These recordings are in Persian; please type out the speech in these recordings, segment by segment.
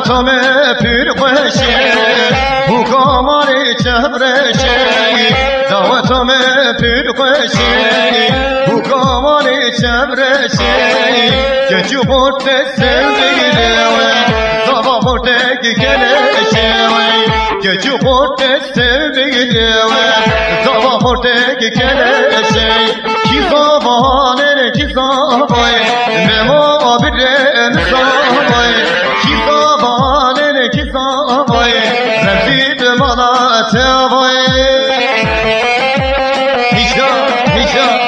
دعوتم پیر خوشه حکامان چهرشه دعوتم پیر خوشه حکامان چهرشه که چو خورد سویده زبا خورده که کلشه که چو خورد سویده زبا خورده که کلشه کی زبانه کی زبانه نما برم زبانه کی زبانه کی زبانه رفید مالا تبانه هیچا هیچا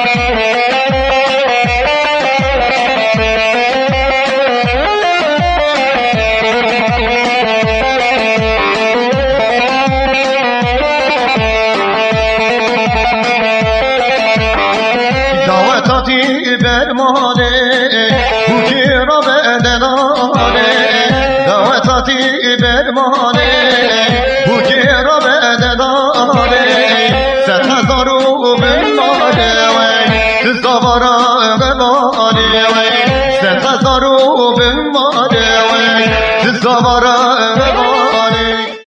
دعوتاتی برمانه بوکی را بدنانه دعوتاتی برمانه بوکی را بدنانه 100,000 بمانه زبارا بمانه 100,000